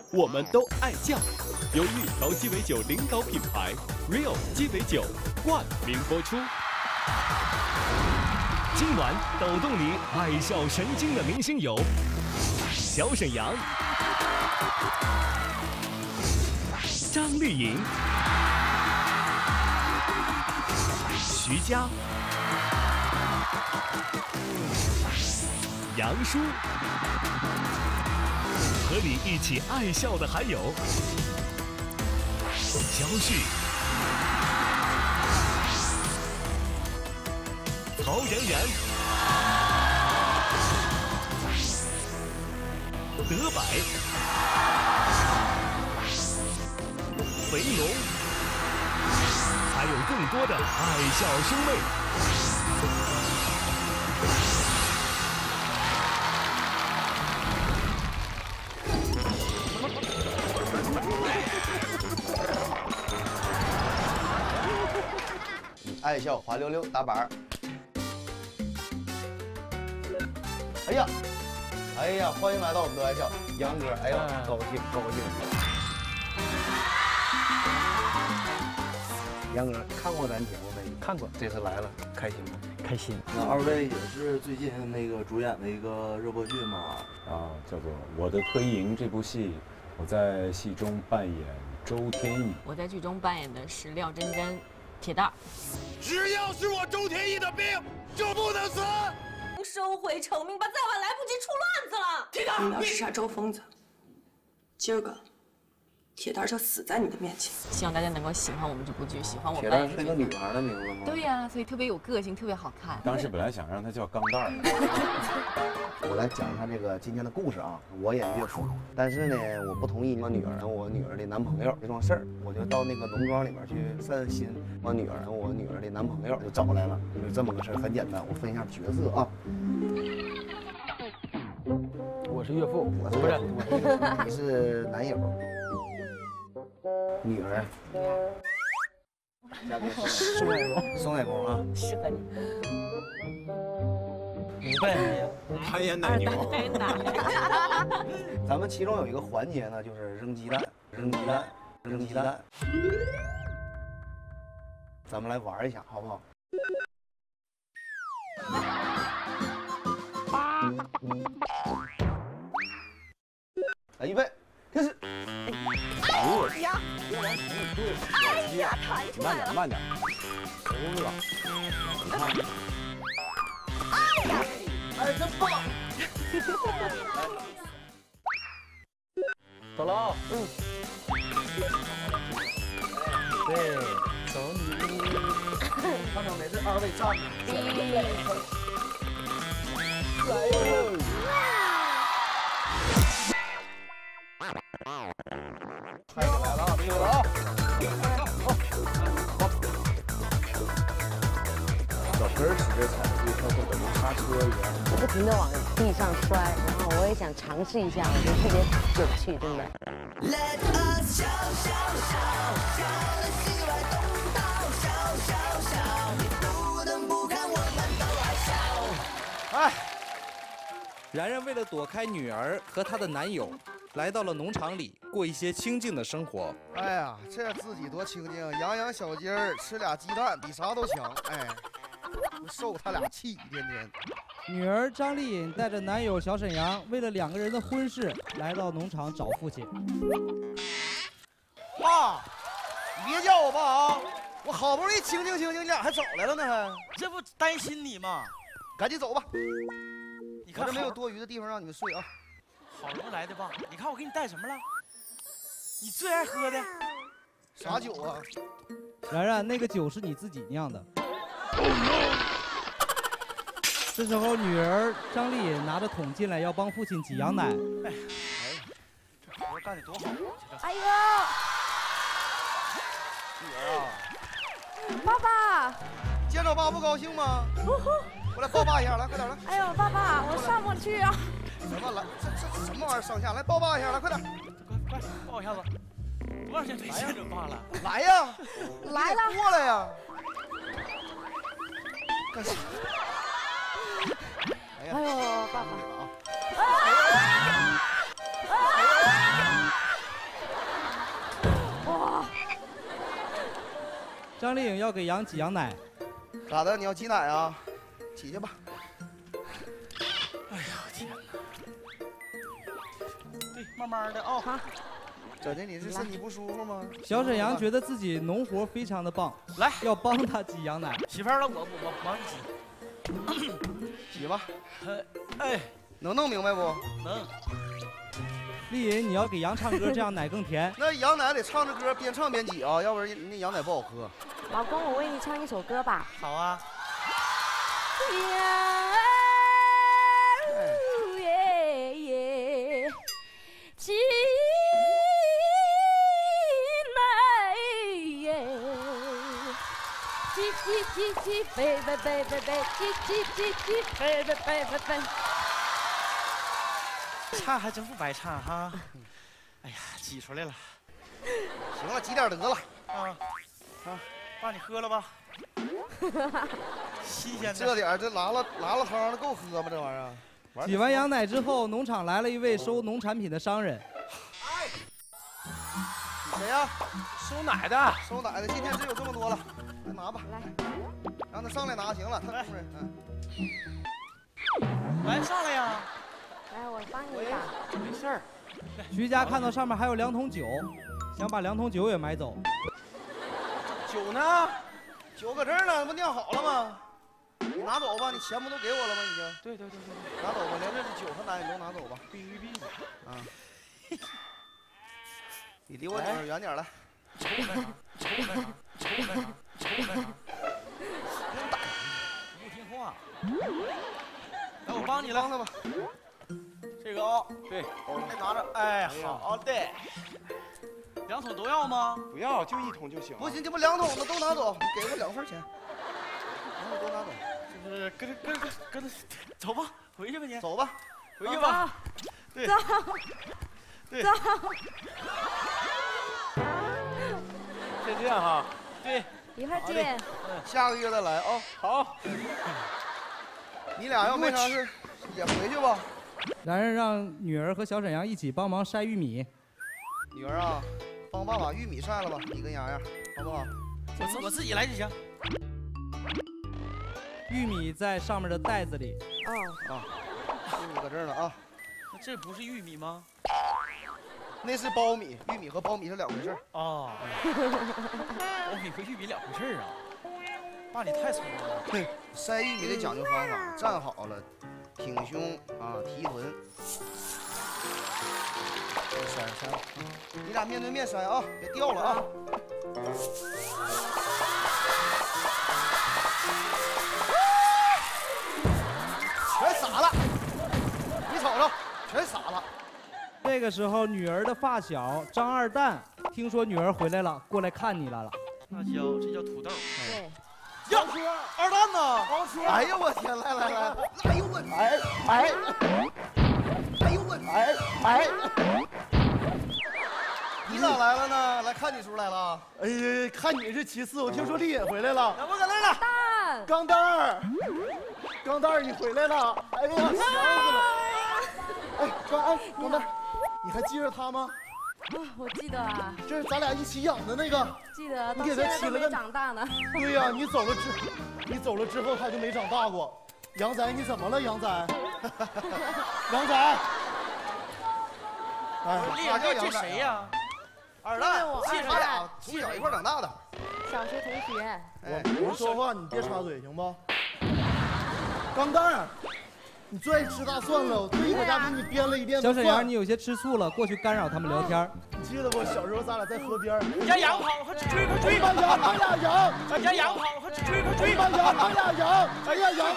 我们都爱叫。由蜜桃鸡尾酒领导品牌 Real 鸡尾酒冠名播出。 今晚抖动你爱笑神经的明星有小沈阳、张丽颖、徐佳、杨舒，和你一起爱笑的还有焦旭、曹媛媛、德柏、肥龙，还有更多的爱笑兄妹。 爱笑滑溜溜打板儿。哎呀，哎呀，欢迎来到我们的爱笑，杨哥，哎呦，高兴高兴。杨哥看过咱节目没？ 看过， 这次来了，开心吗？ 开心。 那二位也是最近那个主演的一个热播剧嘛？ 啊，叫做《我的退役营》这部戏，我在戏中扮演周天翼。 我在剧中扮演的是廖真真，铁蛋儿。 只要是我周天翼的兵，就不能死。 收回成命吧，再晚来不及出乱子了。 铁蛋， 你要是杀周疯子，今儿个铁蛋就死在你的面前。 希望大家能够喜欢我们这部剧，喜欢我铁扮演的蛋是个女孩的名字吗？ 对呀，所以特别有个性，特别好看。 当时本来想让她叫钢蛋儿。 我来讲一下这个今天的故事啊。我演岳父，但是呢，我不同意我女儿我女儿的男朋友这桩事儿，我就到那个农庄里边去散散心。我女儿的男朋友就找来了，就这么个事儿，很简单。我分一下角色啊。 我是岳父， 我是你是男友，女儿。宋海公啊， 适合你。 你扮演谁呀？ 扮演奶牛。 咱们其中有一个环节呢，就是扔鸡蛋，扔鸡蛋，扔鸡蛋。咱们来玩一下，好不好？来，预备，开始。 哎呀！哎呀，弹出来了！ 慢点。头了。 哎呀！ 哎，真棒！ 走了啊。对，走你。 看到没？这二位站着。 来哟！ 来了啊！厉害了啊！小盆使劲踩，就像跟等刹车一样。 我不停地往地上摔，然后我也想尝试一下，我觉得特别有趣，真的。Let us 笑笑笑，笑得心外动荡，笑笑笑，你不能不看，我们都爱笑。 哎，然然为了躲开女儿和她的男友，来到了农场里过一些清静的生活。 哎呀，这自己多清静，养养小鸡儿，吃俩鸡蛋，比啥都强。哎，受他俩气，天天。 女儿张丽颖带着男友小沈阳，为了2个人的婚事，来到农场找父亲。 爸，你别叫我爸啊！我好不容易清静清静，你俩还找来了呢，还这不担心你吗？ 赶紧走吧。 你看这没有多余的地方让你们睡啊。 好不来的吧？你看我给你带什么了？你最爱喝的啥酒啊？ 然然，那个酒是你自己酿的。这时候，女儿张丽颖拿着桶进来，要帮父亲挤羊奶。 哎，这活干得多好啊！ 哎呦， 女儿啊， 爸爸， 见着爸不高兴吗？过来抱爸一下，来快点来。 哎呦，爸爸，我上不去啊。 什么来？这什么玩意儿上下？来抱爸一下，来快点。 快抱我一下子。多长时间没见着爸了？ 来呀， 来了， 过来呀。干啥？ 哎呦，爸爸。 张丽颖要给羊挤羊奶， 咋的？你要挤奶啊？挤去吧。 哎呀天哪！对，慢慢的啊。好。 怎的？你是身体不舒服吗？ 小沈阳觉得自己农活非常的棒， 来， 要帮他挤羊奶。 媳妇儿了，我帮你挤。 挤吧。 哎， 能弄明白不？ 能。 丽颖，你要给羊唱歌，这样奶更甜。 那羊奶得唱着歌，边唱边挤啊，要不然那羊奶不好喝。 老公，我为你唱一首歌吧。 好啊。 挤挤，飞飞飞飞飞，挤，飞飞飞飞飞。 唱还真不白唱哈。哎呀，挤出来了。 行了，挤点得了。 爸你喝了吧。新鲜的。 这点这拉了汤的够喝吗？这玩意儿。 挤完羊奶之后，农场来了一位收农产品的商人。 谁呀？ 收奶的。 收奶的，今天只有这么多了，来拿吧。 来， 让他上来拿行了，他工人。 来上来呀。 来，我帮你一把。 没事儿。 徐家看到上面还有2桶酒，想把2桶酒也买走。 酒呢？酒搁这儿呢，不酿好了吗？你拿走吧，你钱不都给我了吗？已经。 对， 拿走吧，连这酒和奶你都拿走吧。 必须的。 啊。你离我女儿远点来。 抽哪？不听话。来，我帮你了。 帮他吧。 这个啊，对，拿着。哎，好的。2桶都要吗？ 不要，就1桶就行。不行，这不2桶的都拿走，你给我2份钱。2桶都拿走。 就是跟着走吧，回去吧你。 走吧， 回去吧。对。 走。 先这样哈。对。 一会儿见。 下个月再来啊。 好。 你俩要没啥事，也回去吧。 男人让女儿和小沈阳一起帮忙晒玉米。 女儿啊，帮爸把玉米晒了吧，你跟洋洋，好不好？ 我自己来就行。 玉米在上面的袋子里。 玉米搁这儿呢啊。 那这不是玉米吗？ 那是苞米，玉米和苞米是2回事。 哦。苞米和玉米2回事啊。爸，你太聪明了。 晒玉米得讲究方法，站好了，挺胸啊，提臀。晒，你俩面对面晒啊，别掉了啊。全洒了，你瞅瞅，全洒了。 这个时候，女儿的发小张二蛋听说女儿回来了，过来看你来了。 这叫土豆。 对。 呀，二蛋呢？ 哎呀，我天！来，哎呦我，哎呦我，你咋来了呢？来看你叔来了。 哎呀，看你是其次，我听说丽颖回来了。 我搁那儿呢。 钢蛋儿，你回来了。哎呀，想死了。哎，钢蛋儿，你还记着他吗？ 我记得啊。 这是咱俩一起养的那个。 记得。 你给他起了个长大呢。 对呀，你走了之后他就没长大过。杨仔，你怎么了，杨仔？杨仔。 哎， 这谁呀？ 二蛋，他俩从小一块长大的。 小学同学。 我说话你别插嘴行不？钢蛋儿。你最爱吃大蒜了，我特意搁家给你编了一遍。 小沈阳，你有些吃醋了，过去干扰他们聊天。 你记得不？小时候咱俩在河边。 咱家羊跑，快追！ 咱俩羊。 咱家羊跑，快追！ 咱俩羊。哎呀，羊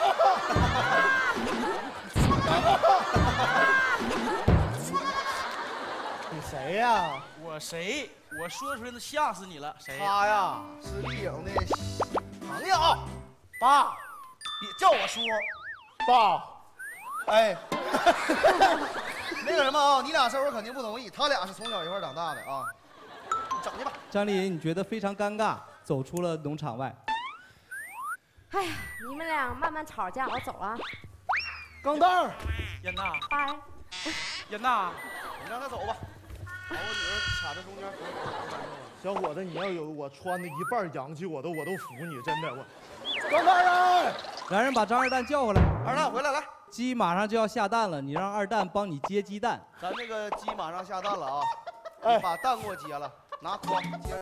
你谁呀？ 我谁？我说出来那吓死你了。谁？ 他呀，是丽颖的朋友。爸，别叫我叔。 爸。 哎，那个什么啊，你俩生活肯定不同意，他俩是从小一块长大的啊，整去吧。 张丽颖，你觉得非常尴尬，走出了农场外。 哎呀，你们俩慢慢吵架，我走了。 钢蛋儿， 燕娜， 拜。 燕娜， 你让他走吧。 把我女儿卡在中间， 小伙子，你要有我穿的一半洋气，我都服你，真的我。张大人， 然人把张二蛋叫回来。 二蛋回来来。 鸡马上就要下蛋了，你让二蛋帮你接鸡蛋。 咱这个鸡马上下蛋了啊！你把蛋给我接了，拿筐接。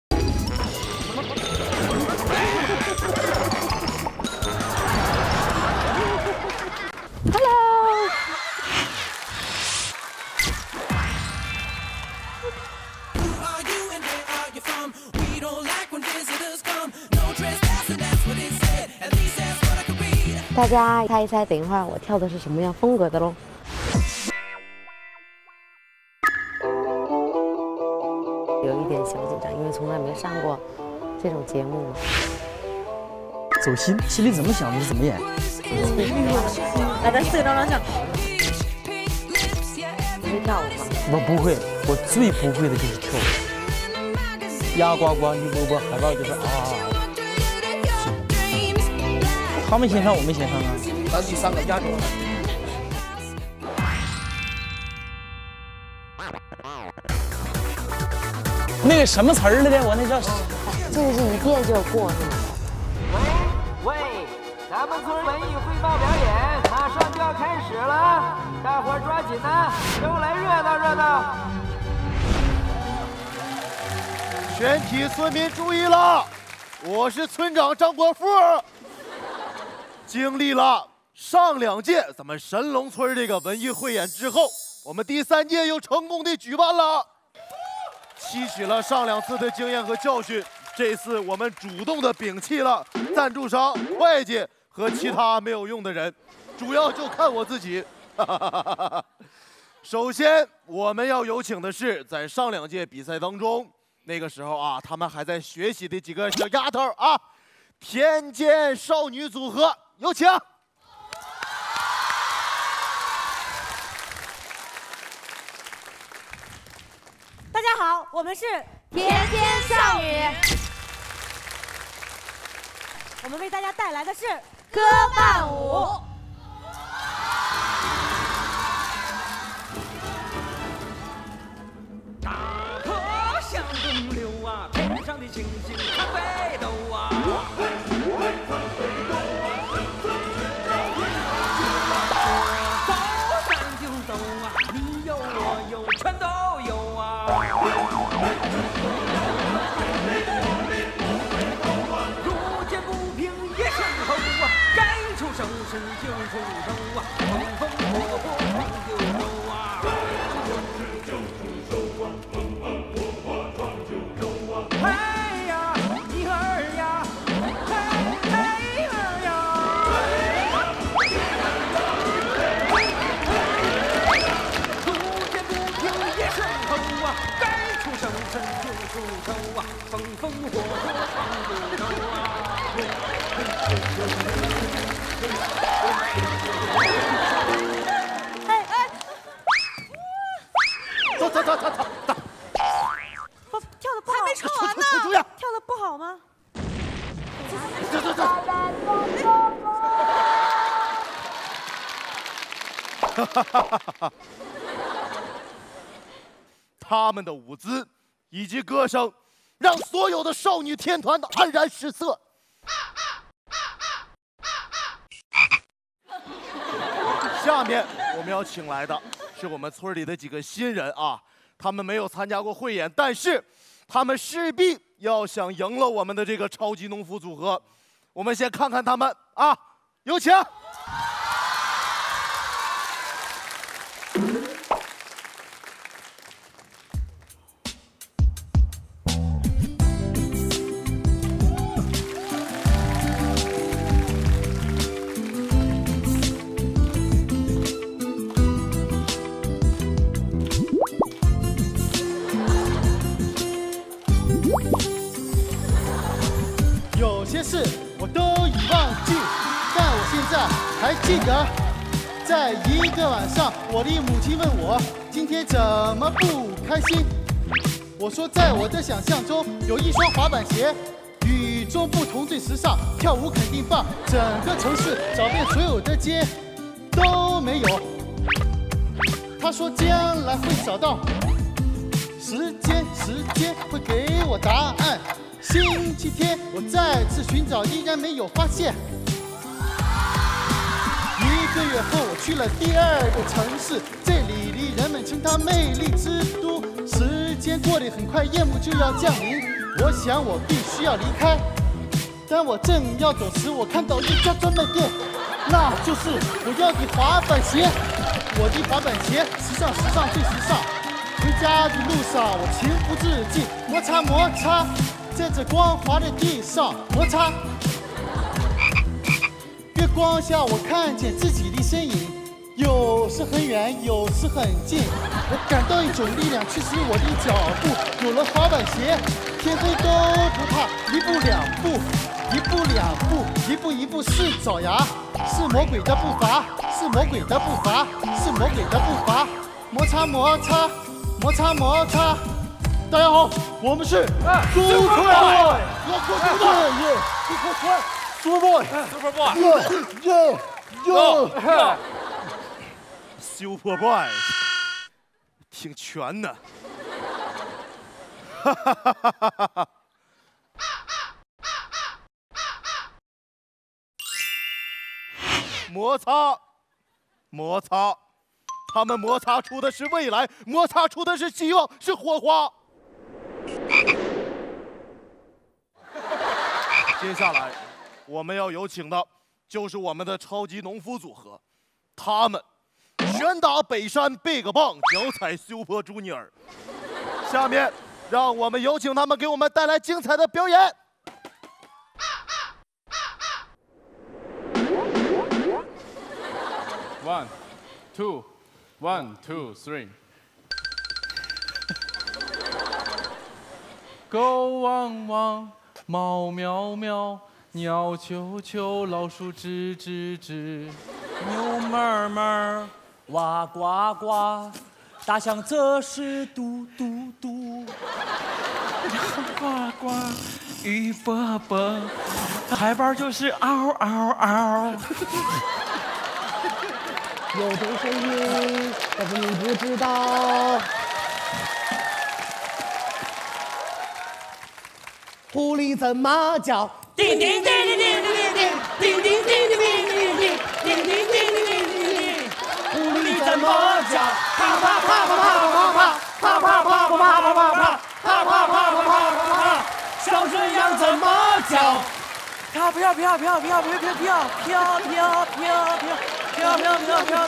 Hello。大家猜一猜，等一会儿我跳的是什么样风格的喽？有一点小紧张，因为从来没上过这种节目嘛。 走心，心里怎么想的就怎么演。 来，咱4个张张相。你会跳舞吗？ 我不会，我最不会的就是跳舞。鸭呱呱，鱼啵啵，海报就是啊。他们先上，我没先上啊。 咱第3个压轴。 那个什么词儿来的？我那叫…… 这个是一遍就过是吗？ 喂，咱们村文艺汇报表演马上就要开始了，大伙儿抓紧呐，都来热闹热闹。 全体村民注意了，我是村长张国富。经历了上2届咱们神龙村这个文艺汇演之后，我们第3届又成功的举办了。吸取了上2次的经验和教训，这次我们主动的摒弃了赞助商、会计和其他没有用的人，主要就看我自己。首先，我们要有请的是在上2届比赛当中，那个时候啊，他们还在学习的几个小丫头啊，田间少女组合，有请。 大家好，我们是田间少女。我们为大家带来的是歌伴舞。 大河向东流啊，天上的星星看北斗啊。走山就走啊，你有我有，全都有啊。路见不平一声吼啊，该出手时就出手啊，风风火火闯九州啊。哎呀，一儿呀，哎儿呀。路见不平一声吼啊，该出手时就出手啊，风风火火闯九州啊。 走。 跳的不好，还没唱完呢。跳的不好吗？ 走。他们的舞姿以及歌声，让所有的少女天团的黯然失色。下面我们要请来的是我们村里的几个新人啊，他们没有参加过汇演，但是他们势必要想赢了我们的这个超级农夫组合。我们先看看他们啊，有请。 有些事我都已忘记，但我现在还记得。在一个晚上，我的母亲问我今天怎么不开心。我说，在我的想象中有一双滑板鞋，与众不同最时尚，跳舞肯定棒。整个城市找遍所有的街都没有。他说将来会找到， 时间会给我答案。星期天我再次寻找，依然没有发现。1个月后我去了第2个城市，这里人们称它魅力之都。时间过得很快，夜幕就要降临，我想我必须要离开。当我正要走时，我看到一家专卖店，那就是我要的滑板鞋。我的滑板鞋，时尚最时尚。回家的路上，我情不自禁摩擦，在这光滑的地上摩擦。月光下，我看见自己的身影，有时很远，有时很近。我感到一种力量驱使我的脚步。有了滑板鞋，天黑都不怕。1步2步，一步是爪牙，是魔鬼的步伐，摩擦。大家好，我们是苏川， Super Boy， 挺全的。哈哈哈哈哈！摩擦，他们摩擦出的是未来，摩擦出的是希望，是火花。接下来我们要有请的就是我们的超级农夫组合，他们拳打北山 Big 棒，脚踩 Super Junior。下面让我们有请他们给我们带来精彩的表演。 1 2 1 2 3。狗汪汪，猫喵喵，鸟啾啾，老鼠吱吱吱， 牛哞哞，哇呱呱，大象则是嘟嘟嘟， 羊呱呱，鱼啵啵，海豹就是嗷嗷嗷。 有种声音，但是你不知道。狐狸怎么叫？ 叮叮叮叮叮叮叮叮叮叮叮叮叮叮叮叮。 狐狸怎么叫？ 啪啪啪啪啪啪啪啪啪啪啪啪啪啪啪啪啪啪。小沈阳怎么叫？ 飘飘飘飘飘飘飘飘飘飘飘飘飘飘飘飘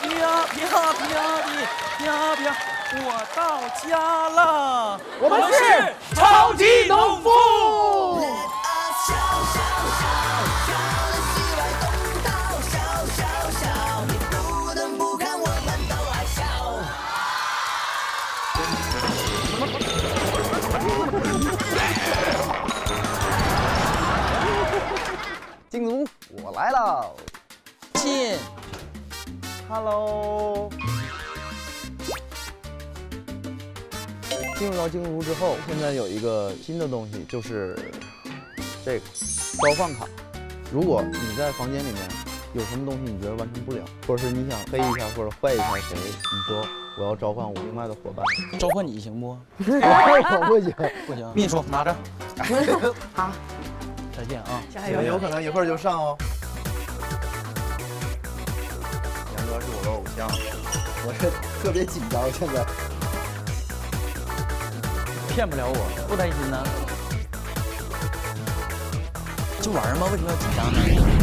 飘飘，我到家了。 我们是超级农夫。 金族，我来了。 进 ，Hello。进入到金族之后，现在有一个新的东西，就是这个召唤卡。如果你在房间里面有什么东西你觉得完成不了，或者是你想黑一下或者坏一下谁，你说我要召唤我另外的伙伴。 召唤你行不？ 我不行， 不行。秘书拿着。 好。 再见啊！ 加油！有可能一会儿就上哦。杨哥是我的偶像，我是特别紧张现在。 骗不了我，不担心呢。就玩嘛，为什么要紧张呢？